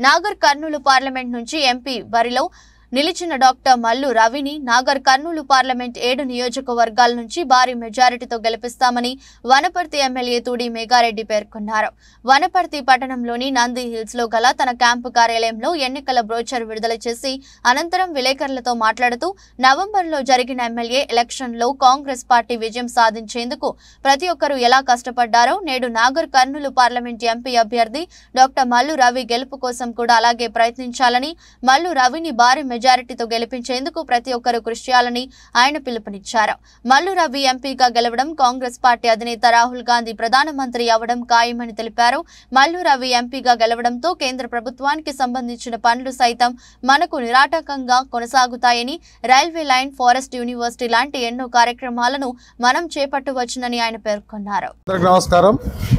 Nagar Kurnool parliament నుంచి MP బరిలో నిలిచిన డాక్టర్ మల్లు రవిని నాగర్ కర్నూలు పార్లమెంట్ 7 నియోజకవర్గాల నుంచి భారీ మెజారిటీతో గెలిపిస్తామని వనపర్తి ఎమ్మెల్యే తూడి మేఘారెడ్డి పేర్కొన్నారు. వనపర్తి పట్టణంలోని నంది హిల్స్ లో గల తన క్యాంపు కార్యాలయంలో ఎన్నికల బ్రోచర్ విడుదల చేసి అనంతరం విలేకరులతో మాట్లాడుతూ నవంబర్లో జరిగిన ఎమ్మెల్యే ఎలక్షన్లో కాంగ్రెస్ పార్టీ విజయం సాధించేందుకు ప్రతి ఒక్కరూ ఎలా కష్టపడ్డారో నేడు నాగర్ కర్నూలు పార్లమెంట్ ఎంపీ అభ్యర్థి డాక్టర్ మల్లు రవి గెలుపు కోసం కూడా అలాగే ప్రయత్నించాలని, మల్లు రవిని భారీ మెజారిటీతో గెలిపించేందుకు ప్రతి ఒక్కరూ కృషి చేయాలని ఆయన పిలుపునిచ్చారు. మల్లు రవి ఎంపీగా గెలవడం కాంగ్రెస్ పార్టీ అధినేత రాహుల్ గాంధీ ప్రధానమంత్రి అవడం ఖాయమని తెలిపారు. మల్లు రవి ఎంపీగా గెలవడంతో కేంద్ర ప్రభుత్వానికి సంబంధించిన పనులు సైతం మనకు నిరాటకంగా కొనసాగుతాయని, రైల్వే లైన్, ఫారెస్ట్ యూనివర్సిటీ లాంటి ఎన్నో కార్యక్రమాలను మనం చేపట్టవచ్చునని ఆయన పేర్కొన్నారు. నమస్కారం.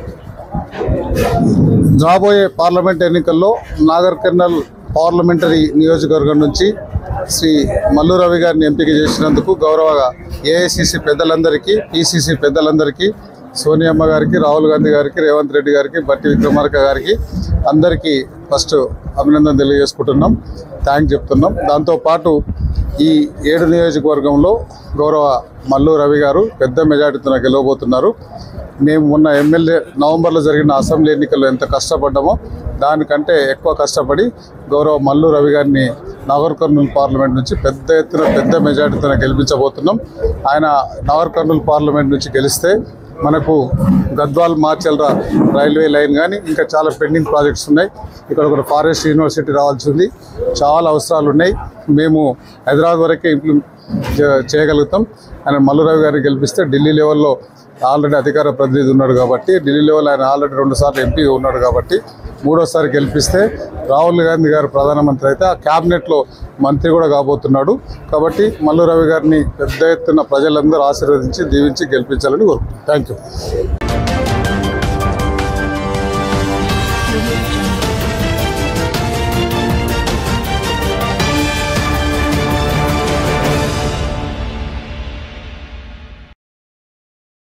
రాబోయే పార్లమెంట్ ఎన్నికల్లో నాగర్ కర్నూల్ పార్లమెంటరీ నియోజకవర్గం నుంచి శ్రీ మల్లు రవి గారిని ఎంపిక చేసినందుకు గౌరవ ఏఐసిసి పెద్దలందరికీ, పిసిసి పెద్దలందరికీ, సోనియమ్మ గారికి, రాహుల్ గాంధీ గారికి, రేవంత్ రెడ్డి గారికి, బట్టి విక్రమార్క గారికి అందరికీ ఫస్ట్ అభినందన తెలియజేసుకుంటున్నాం, థ్యాంక్ చెప్తున్నాం. దాంతోపాటు ఈ 7 నియోజకవర్గంలో గౌరవ మల్లు రవి గారు పెద్ద మెజార్టీతో గెలవబోతున్నారు. మేము మొన్న ఎమ్మెల్యే నవంబర్లో జరిగిన అసెంబ్లీ ఎన్నికల్లో ఎంత కష్టపడ్డామో దానికంటే ఎక్కువ కష్టపడి గౌరవ మల్లు రవి గారిని నాగర్ కర్నూలు పార్లమెంట్ నుంచి పెద్ద ఎత్తున పెద్ద మెజార్టీతో గెలిపించబోతున్నాం. ఆయన నాగర్ కర్నూలు పార్లమెంట్ నుంచి గెలిస్తే మనకు గద్వాల్ మార్చల్రా రైల్వే లైన్ కానీ ఇంకా చాలా పెండింగ్ ప్రాజెక్ట్స్ ఉన్నాయి. ఇక్కడ ఒక ఫారెస్ట్ యూనివర్సిటీ రావాల్సి ఉంది, చాలా అవసరాలు ఉన్నాయి. మేము హైదరాబాద్ వరకే ఇంప్లిమెంట్ చేయగలుగుతాం. ఆయన మల్లు రవి గారిని గెలిపిస్తే ఢిల్లీ లెవెల్లో ఆల్రెడీ అధికార ప్రతినిధి ఉన్నాడు కాబట్టి, ఢిల్లీ లెవెల్ ఆయన ఆల్రెడీ 2 సార్లు ఎంపీ ఉన్నాడు కాబట్టి 3వసారి గెలిపిస్తే రాహుల్ గాంధీ గారు ప్రధానమంత్రి అయితే ఆ క్యాబినెట్లో మంత్రి కూడా కాబోతున్నాడు. కాబట్టి మల్లు రవి గారిని పెద్ద ఎత్తున ప్రజలందరూ ఆశీర్వదించి దీవించి గెలిపించాలని కోరుకుంటున్నాను. Thank you.